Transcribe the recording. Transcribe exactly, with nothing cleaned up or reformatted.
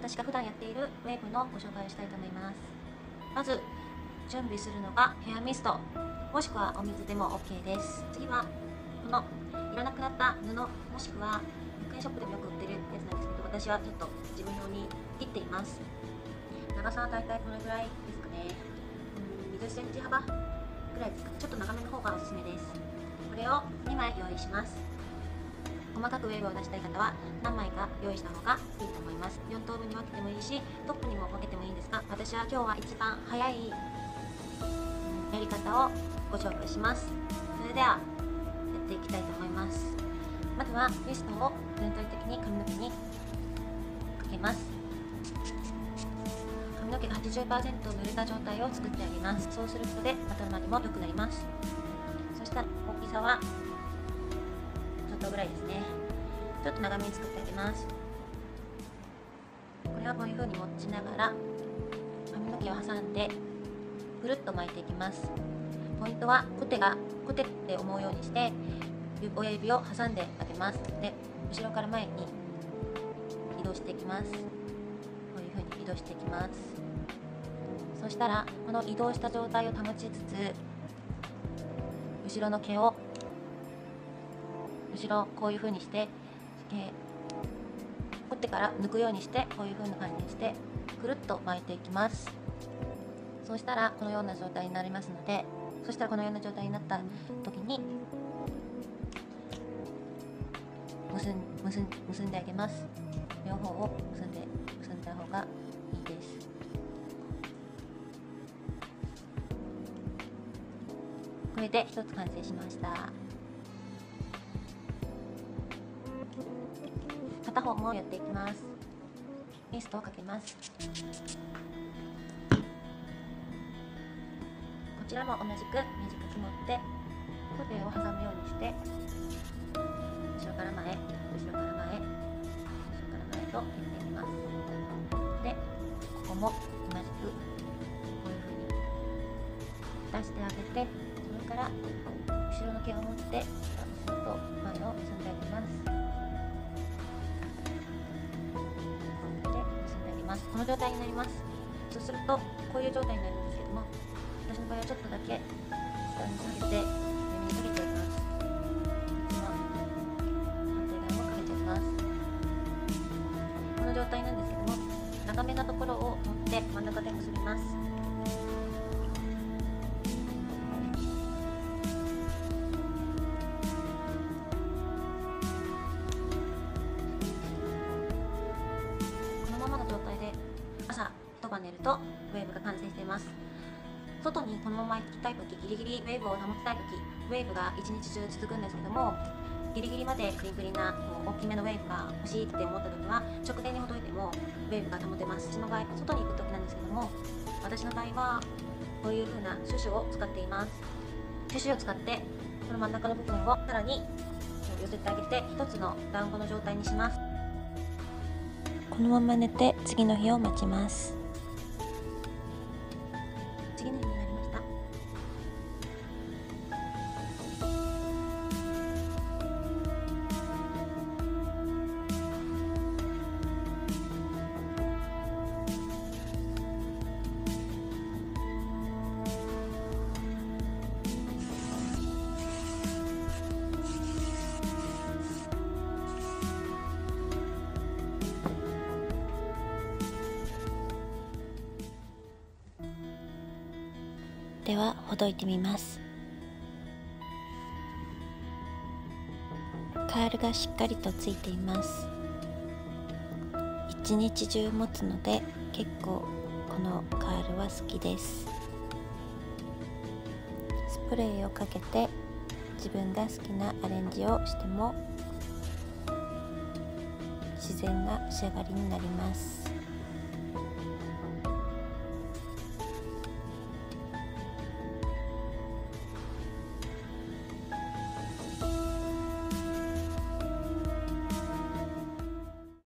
私が普段やっているウェーブのご紹介をしたいと思います。まず準備するのがヘアミスト、もしくはお水でも オーケー です。次はこのいらなくなった布、もしくはひゃくえんショップでもよく売ってるやつなんですけど、私はちょっと自分用に切っています。長さはだいたいこれぐらいですかね。うん、にじゅっセンチ幅ぐらいですかね。ちょっと長めの方がおすすめです。これをにまい用意します。細かくウェーブを出したい方は何枚か用意した方がいいと思います。よん等分に分けてもいいし、トップにも分けてもいいんですが、私は今日は一番早いやり方をご紹介します。それではやっていきたいと思います。まずはミストを全体的に髪の毛にかけます。髪の毛が はちじゅっパーセント 濡れた状態を作ってあげます。そうすることで頭にも良くなります。そしたら大きさはちょっとぐらいですね。ちょっと長めに作ってあげます。これはこういう風に持ちながら髪の毛を挟んでぐるっと巻いていきます。ポイントはコテがコテって思うようにして親指を挟んであげます。で、後ろから前に移動していきます。こういう風に移動していきます。そしたらこの移動した状態を保ちつつ、後ろの毛を後ろこういう風にして、えー、コテから抜くようにして、こういう風な感じにしてぐるっと巻いていきます。そうしたらこのような状態になりますので、そしたらこのような状態になった時に結ん結ん結んであげます。両方を結んで結んだ方がいいです。これで一つ完成しました。片方もやっていきます。ミストをかけます。こちらも同じく短く持ってコテを挟むようにして、後ろから前、後ろから前、後ろから前とやっていきます。で、ここも同じくこういう風に出してあげて、それから後ろの毛を持って後ろと前を結んであげます。で、結んであげます。この状態になります。そうするとこういう状態になるんですけども、私の場合はちょっとだけ下に下げて上に下げていきます。今反対側もかけていきます。この状態なんですけども、長めなところを持って真ん中で結びます。このままの状態で朝一晩寝るとウェーブが完成しています。外にこのまま行きたいとき、ギリギリウェーブを保ちたいとき、ウェーブが一日中続くんですけども、ギリギリまでクリンクリンな大きめのウェーブが欲しいって思ったときは直前にほどいてもウェーブが保てます。私の場合、外に行くときなんですけども、私の場合はこういう風なシュシュを使っています。シュシュを使ってこの真ん中の部分をさらに寄せてあげて、一つの団子の状態にします。 このまま寝て次の日を待ちます。 次の日になりました。 ではほどいてみます。カールがしっかりとついています。一日中持つので結構このカールは好きです。スプレーをかけて自分が好きなアレンジをしても自然な仕上がりになります。